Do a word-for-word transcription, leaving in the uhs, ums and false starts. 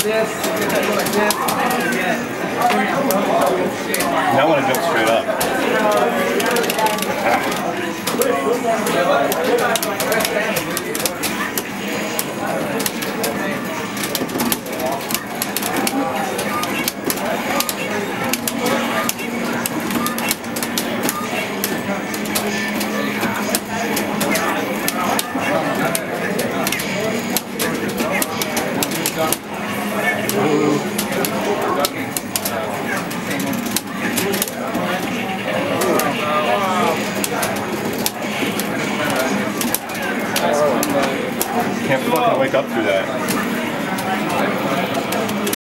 Now I want to jump straight up. Can't fucking wake up through that.